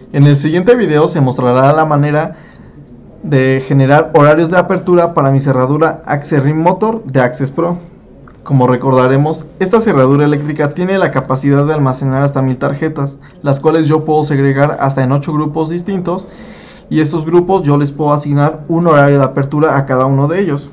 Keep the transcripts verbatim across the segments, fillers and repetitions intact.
En el siguiente video se mostrará la manera de generar horarios de apertura para mi cerradura Access Ring Motor de Access Pro. Como recordaremos, esta cerradura eléctrica tiene la capacidad de almacenar hasta mil tarjetas, las cuales yo puedo segregar hasta en ocho grupos distintos, y estos grupos yo les puedo asignar un horario de apertura a cada uno de ellos.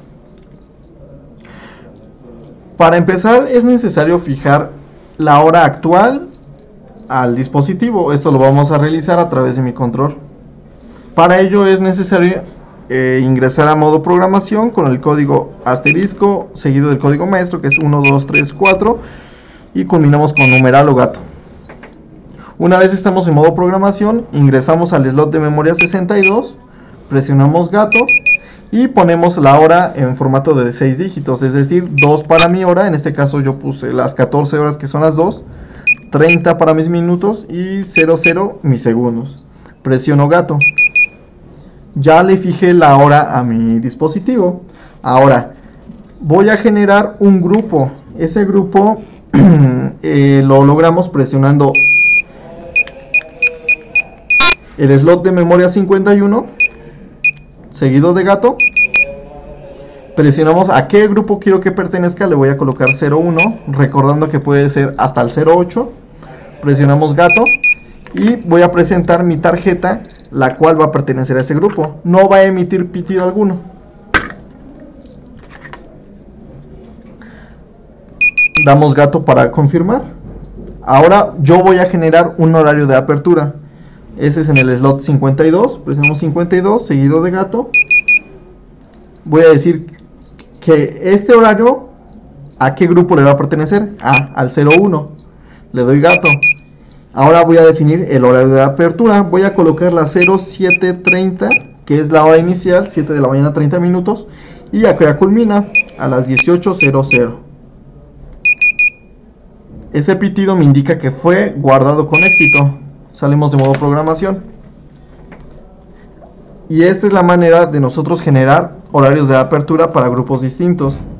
Para empezar es necesario fijar la hora actual al dispositivo. Esto lo vamos a realizar a través de mi control. Para ello es necesario eh, ingresar a modo programación con el código asterisco seguido del código maestro, que es uno dos tres cuatro, y culminamos con numeral o gato. Una vez estamos en modo programación, ingresamos al slot de memoria sesenta y dos, presionamos gato y ponemos la hora en formato de seis dígitos, es decir, dos para mi hora. En este caso yo puse las catorce horas, que son las dos, treinta para mis minutos y cero cero mis segundos. Presiono gato. Ya le fijé la hora a mi dispositivo. Ahora voy a generar un grupo. Ese grupo eh, lo logramos presionando el slot de memoria cincuenta y uno seguido de gato. Presionamos a qué grupo quiero que pertenezca. Le voy a colocar cero uno, recordando que puede ser hasta el cero ocho. Presionamos gato y voy a presentar mi tarjeta, la cual va a pertenecer a ese grupo. No va a emitir pitido alguno. Damos gato para confirmar. Ahora yo voy a generar un horario de apertura. Ese es en el slot cincuenta y dos. Presionamos cincuenta y dos seguido de gato. Voy a decir que este horario, ¿a qué grupo le va a pertenecer? Ah, al cero uno. Le doy gato. Ahora voy a definir el horario de apertura. Voy a colocar la cero siete treinta, que es la hora inicial, siete de la mañana, treinta minutos. Y acá culmina a las dieciocho cero cero. Ese pitido me indica que fue guardado con éxito. Salimos de modo programación. Y esta es la manera de nosotros generar horarios de apertura para grupos distintos.